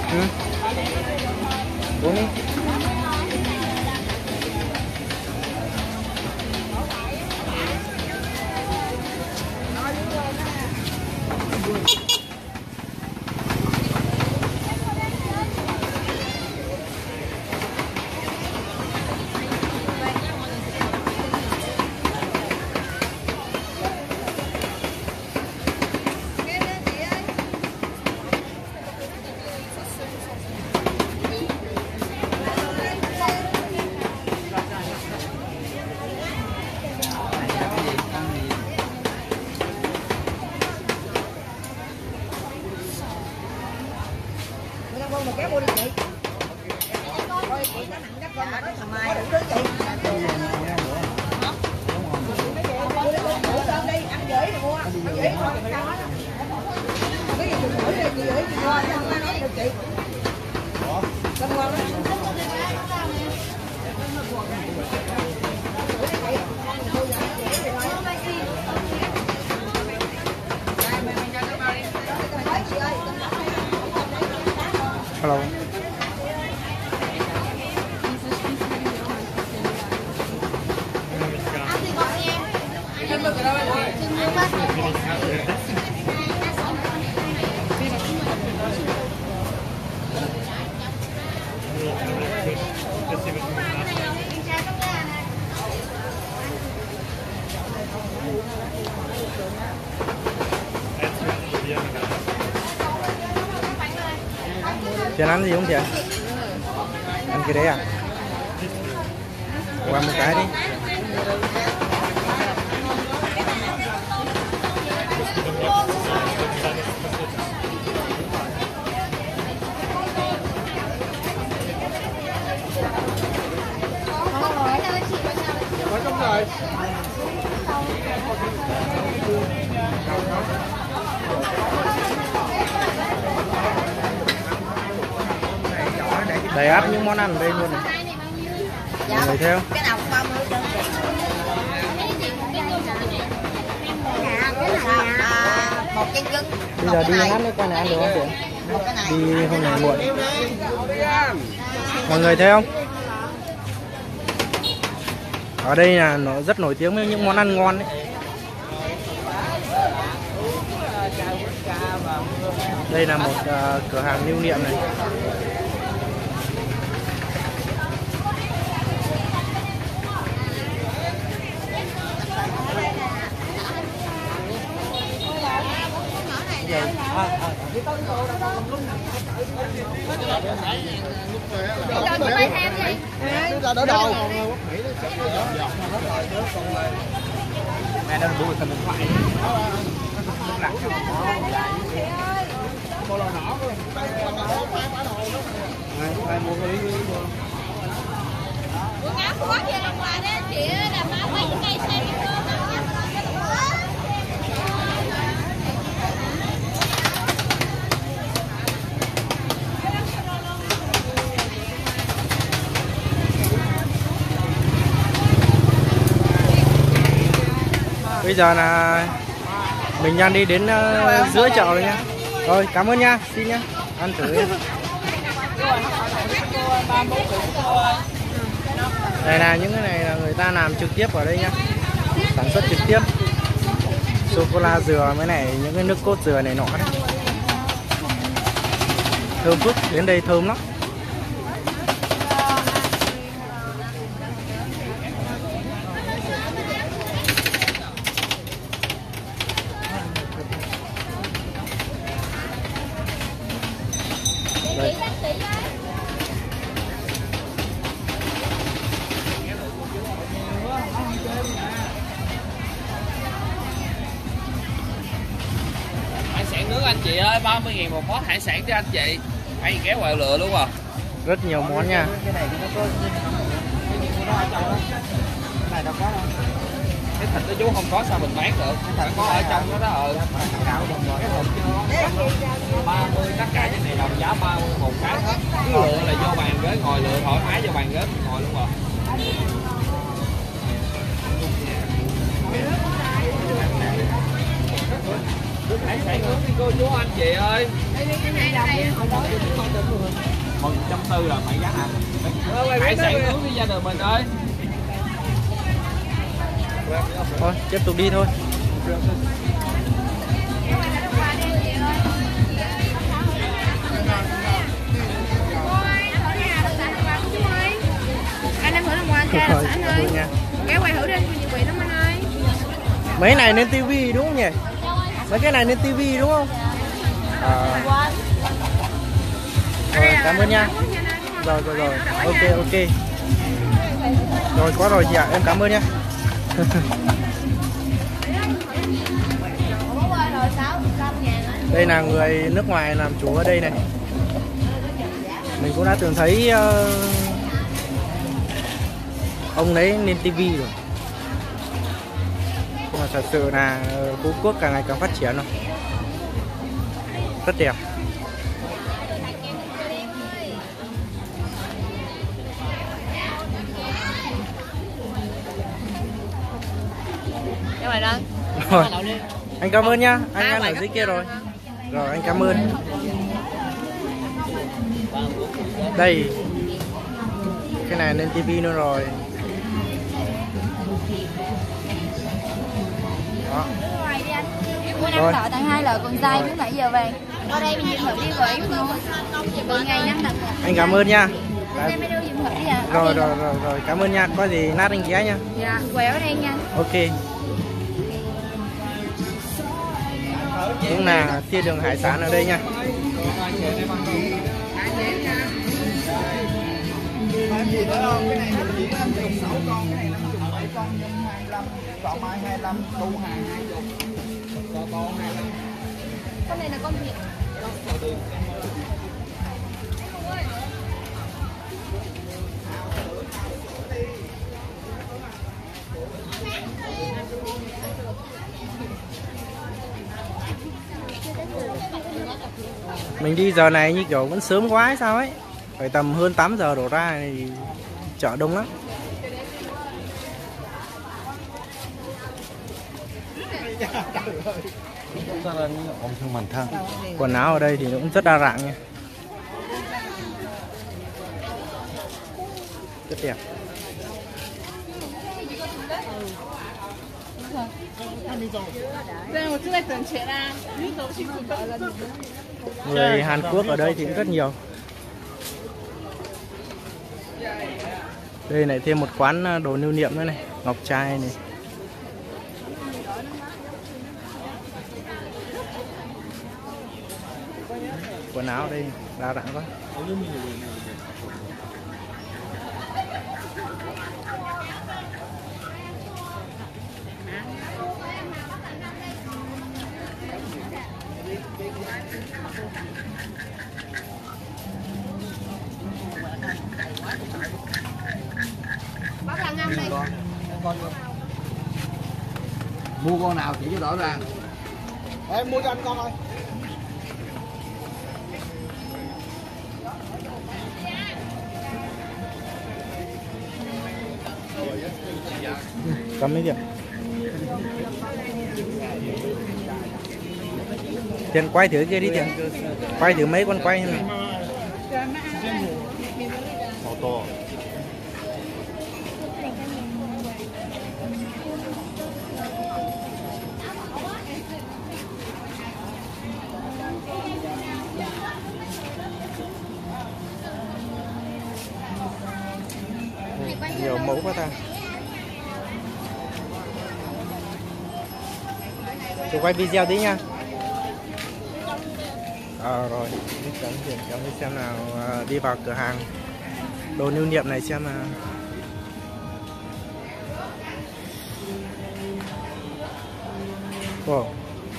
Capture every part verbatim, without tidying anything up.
Ừ. Uống đi. Một kéo mua đi chị. Thôi chị nó nặng chắc con mà có thằng mai đủ thứ chị. Mua đi con thử cơm đi, ăn dễ thì mua. Ăn dễ thôi. Cái gì chị thử đi, chị dễ chị mua, không ai nói được chị. Cơm ngon đó. Hello. Chị ăn gì không chị? Ăn cái đấy à? Qua một cái đi. Có trong rồi. Đầy ắp những món ăn ở đây luôn này. Mọi người theo. Cái nào cũng ba mươi đơn chị. Một cái trứng. Bây giờ đi ngắt cái con này ăn được không chị? Đi hôm nay muộn. Mọi người thấy không? Ở đây là nó rất nổi tiếng với những món ăn ngon đấy. Đây là một uh, cửa hàng lưu niệm này. Đỡ đầu. Mẹ đang đuổi cầm điện thoại. Ai mua cái đi mua. Quần áo của bác về đồng ngoài đó chị làm áo mấy cây xanh luôn. Bây giờ là mình đang đi đến uh, giữa chợ rồi nha. Rồi cảm ơn nha, xin nhá. Ăn thử nha. Đây là những cái này là người ta làm trực tiếp ở đây nhá. Sản xuất trực tiếp. Sô cô la dừa mới này, những cái nước cốt dừa này nọ đấy. Thơm phức, đến đây thơm lắm. Đây. Hải sản nước anh chị ơi, ba mươi nghìn một món hải sản cho anh chị. Hay kéo quẹo lựa luôn à. Rất nhiều món nha. Cái này nó có nó ở trong đó. Cái này đâu có đâu. Cái thịt đó chú không có sao mình bán được. Phải có ở trong đó đó. Ờ. Cái hộp chưa ba mươi, tất cả những này đồng giá ba mươi một cái hết. Cứ lựa là vô bàn ghế ngồi, lựa thoải mái vô bàn ghế ngồi luôn rồi. Hải sản nướng đi cô chú anh chị ơi. Một trăm tư là mày giá hả? Hải sản nướng đi gia đình mình ơi. Thôi tiếp tục đi thôi. Anh em thử làm quà cha là anh ơi. Ghé quay thử đi, nhiều vị lắm anh ơi. Mấy này lên tivi đúng không nhỉ? Mấy cái này lên tivi đúng không? À. Rồi, cảm ơn nha. Rồi rồi rồi. Ok ok. Rồi quá rồi chị ạ, em cảm ơn nha. Đây là người nước ngoài làm chủ ở đây này. Mình cũng đã từng thấy uh, ông đấy lên tivi rồi. Nhưng mà thật sự là Phú Quốc càng ngày càng phát triển rồi. Rất đẹp. Rồi. Anh cảm ơn nhá, anh ăn ở dưới kia rồi. Rồi anh cảm ơn. Đây. Cái này lên tivi nữa rồi. Đó. Bữa năm thợ tặng hai lời con trai đến nãy giờ về. Ở đây mình nhìn thử đi vậy không? Từ ngày năm tặng. Anh cảm ơn nha. Em mới đưa nhìn thử đi ạ. Rồi rồi rồi rồi, cảm ơn nha. Có gì nát anh ghé nha. Dạ, quẹo ở đây nha. Ok. Cũng là thiên đường hải sản ở đây nha. Gì nữa không? Cái này mình chỉ năm mươi sáu con, cái này năm mươi bảy con nhân hai mươi lăm, còn mai hai mươi lăm, tu hàng hai mươi. Còn con hai mươi lăm. Con này là con vịt. Mình đi giờ này như kiểu vẫn sớm quá hay sao ấy. Phải tầm hơn tám giờ đổ ra thì chợ đông lắm. Quần áo ở đây thì cũng rất đa dạng nha. Rất đẹp. Người Hàn Quốc ở đây thì cũng rất nhiều. Đây này thêm một quán đồ lưu niệm nữa này, ngọc trai này. Quần áo ở đây đa dạng quá. Bác là ngâm đây. Mua con nào chỉ cho rõ ràng. Em mua cho anh con thôi. Cầm mấy điểm. Tiền quay thử kia đi Tiền. Quay thử mấy con quay này. To. Nhiều mẫu quá ta. Tôi quay video tí nha. À, rồi, đi chấm tiền chấm đi xem nào, đi vào cửa hàng đồ lưu niệm này xem nào. Wow.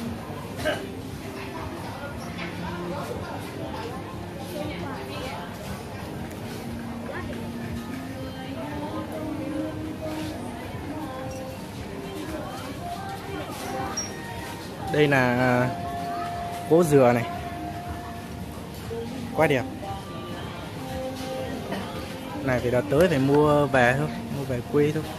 Đây là gỗ dừa này, quá đẹp. Này phải đợt tới phải mua về thôi, mua về quê thôi.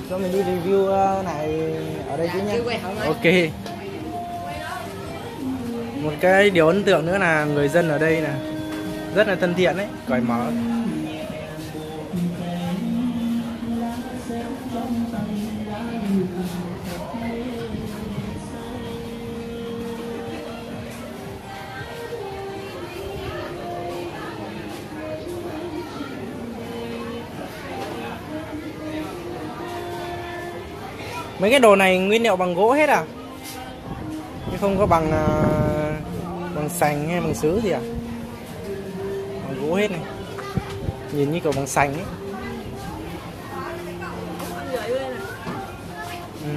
cho mình đi review này ở đây chứ nhé. Ok. Một cái điều ấn tượng nữa là người dân ở đây là rất là thân thiện đấy, cởi mở. Mấy cái đồ này nguyên liệu bằng gỗ hết à? Chứ không có bằng uh, bằng sành hay bằng sứ gì à? Bằng gỗ hết này. Nhìn như kiểu bằng sành ấy. Ừ.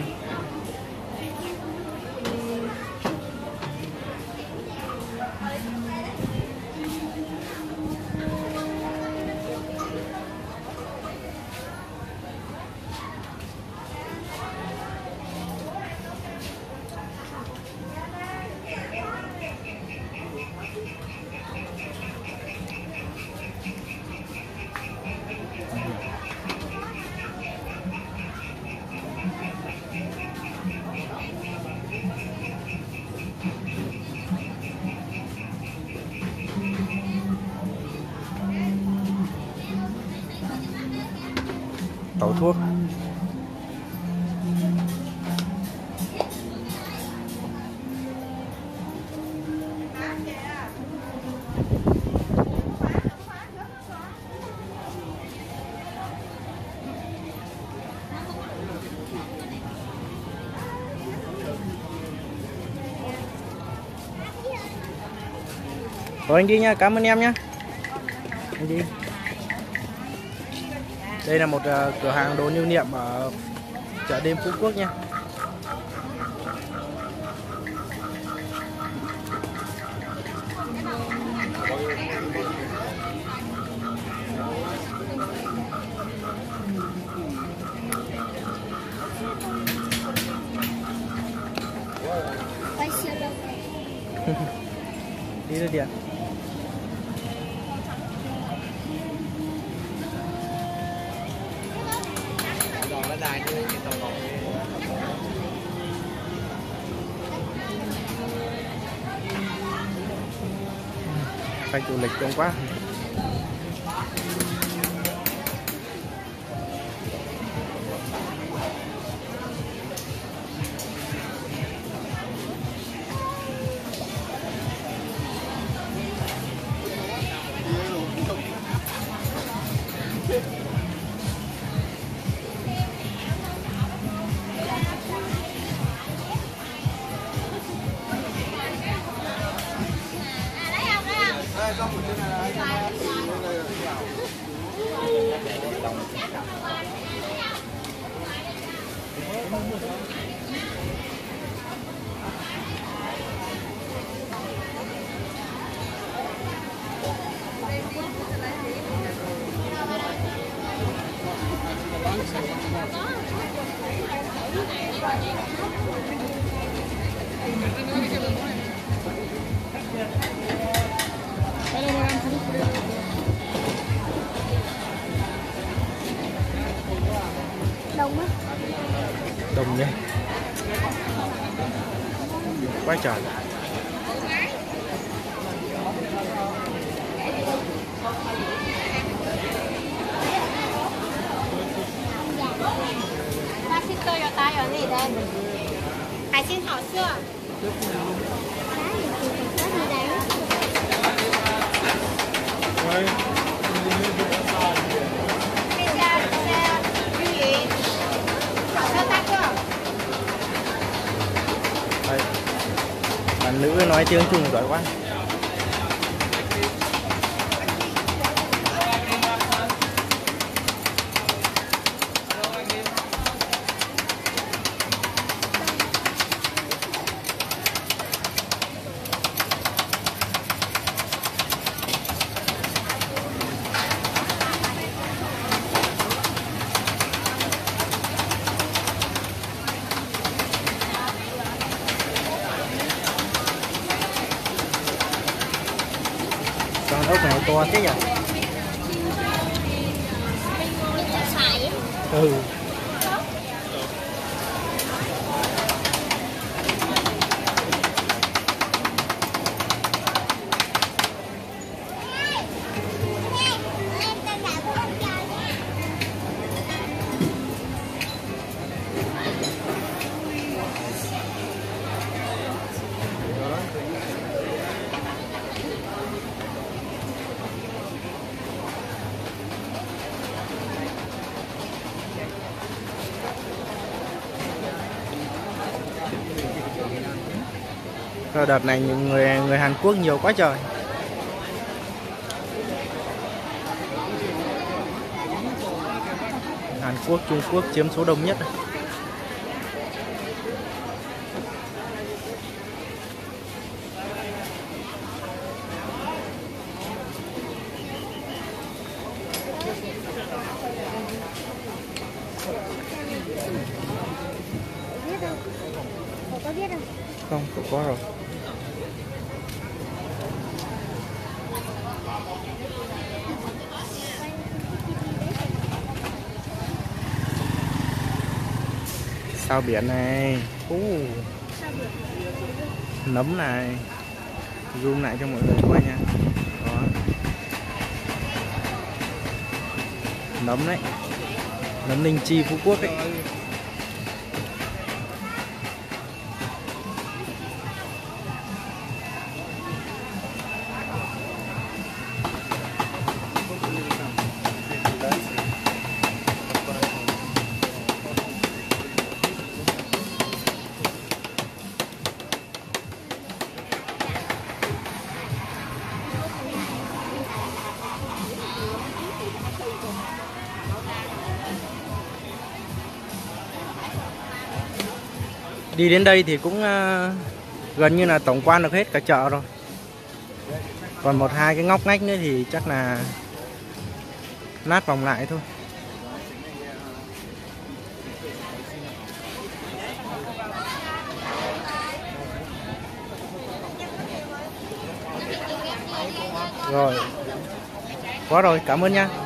Tẩu thuốc. Rồi anh đi nha, cảm ơn em nhé. Anh đi. Đây là một uh, cửa hàng đồ lưu niệm ở chợ đêm Phú Quốc nha. Đi ra điện. Khách du lịch đông quá. Đông á. Đông nhé. Quá trời. Hoa xin tôi cho ta ở này đây. Hải xin hảo xưa. Đây. Bạn nữ nói tiếng Trung giỏi quá. Con ốc này to thế nhỉ? Ừ. Rồi đợt này những người người Hàn Quốc nhiều quá trời. Hàn Quốc, Trung Quốc chiếm số đông nhất. Có biết không? Không, không có rồi. Sao biển này. Uh. Nấm này. Zoom lại cho mọi người coi nha. Đó. Nấm đấy. Nấm linh chi Phú Quốc đấy. Đi đến đây thì cũng uh, gần như là tổng quan được hết cả chợ rồi. Còn một hai cái ngóc ngách nữa thì chắc là lát vòng lại thôi. Rồi. Có rồi, cảm ơn nha.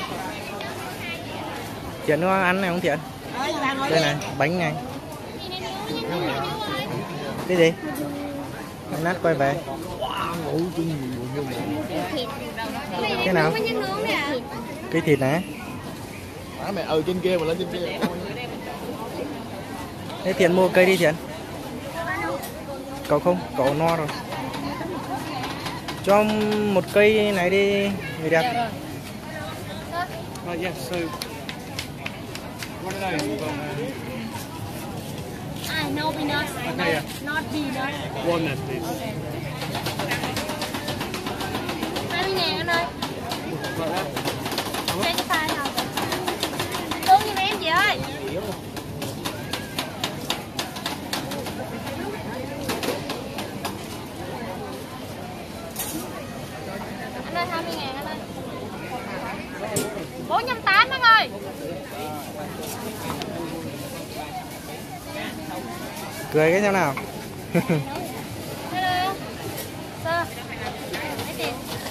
Thiện có ăn này không Thiện? Đây này, bánh này. Cái gì? Anh nát quay về. Cái nào? Cái thịt này. Má mẹ ừ trên kia mà lên trên kia. Thế Thiện mua cây đi Thiện. Cậu không? Cậu no rồi. Cho một cây này đi người đẹp. Uh, yes, so what are those? À, no peanuts. Okay, yeah. Not peanuts. Walnut, please. hai mươi ngàn anh ơi. Like that. Trên cái file nào? Đúng như em chị ơi. Anh ơi, hai mươi ngàn anh ơi. bốn trăm tám mươi anh ơi. Cười cái xem nào. Hello. Sơ. Lấy tiền.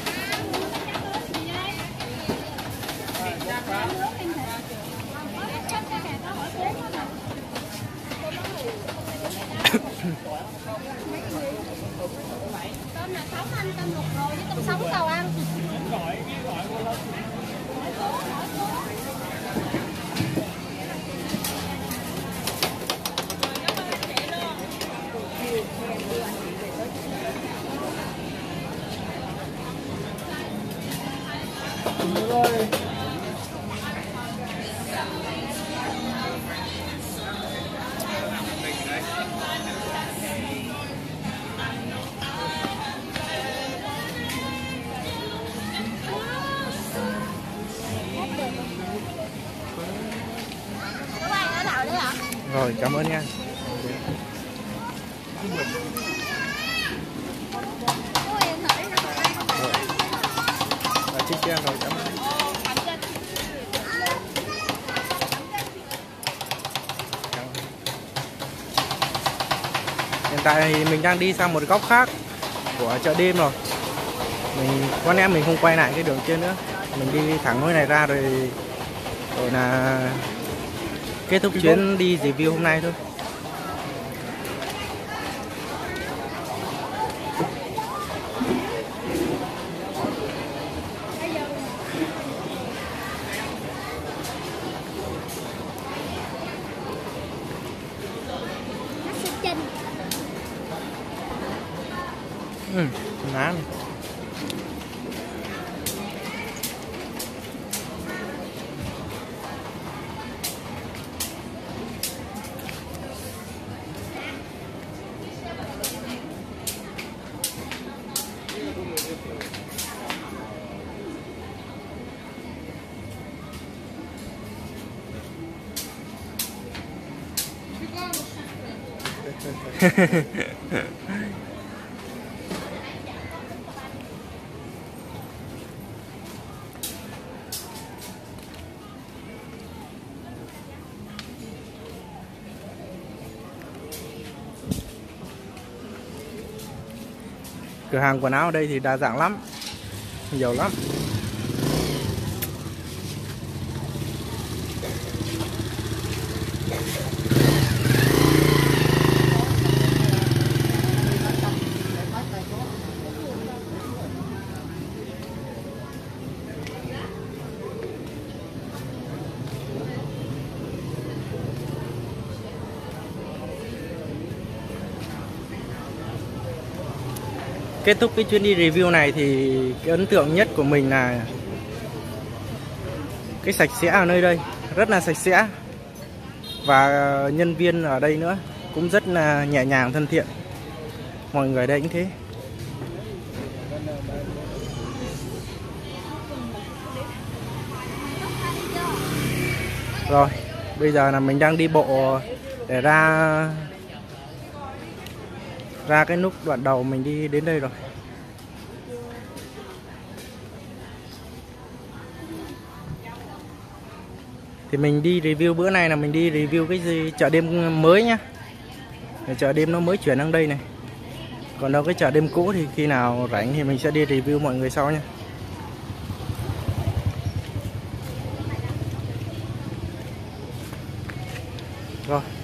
Tôm là sống anh, tôm luộc rồi với tôm sống cầu ăn. Rồi, cảm ơn nha. Rồi. Rồi, chiếc cho em rồi, cảm ơn. Hiện tại thì mình đang đi sang một góc khác của chợ đêm rồi. Mình có lẽ mình không quay lại cái đường kia nữa. Mình đi thẳng nơi này ra rồi rồi là kết thúc chuyến đi review hôm nay thôi. Ừ, lá này. Cửa hàng quần áo ở đây thì đa dạng lắm, nhiều lắm. Kết thúc cái chuyến đi review này thì cái ấn tượng nhất của mình là cái sạch sẽ ở nơi đây, rất là sạch sẽ. Và nhân viên ở đây nữa cũng rất là nhẹ nhàng, thân thiện. Mọi người ở đây cũng thế. Rồi, bây giờ là mình đang đi bộ để ra ra cái nút đoạn đầu mình đi đến đây rồi. Thì mình đi review bữa nay là mình đi review cái gì chợ đêm mới nhá. Chợ đêm nó mới chuyển sang đây này. Còn đâu cái chợ đêm cũ thì khi nào rảnh thì mình sẽ đi review mọi người sau nha. Rồi,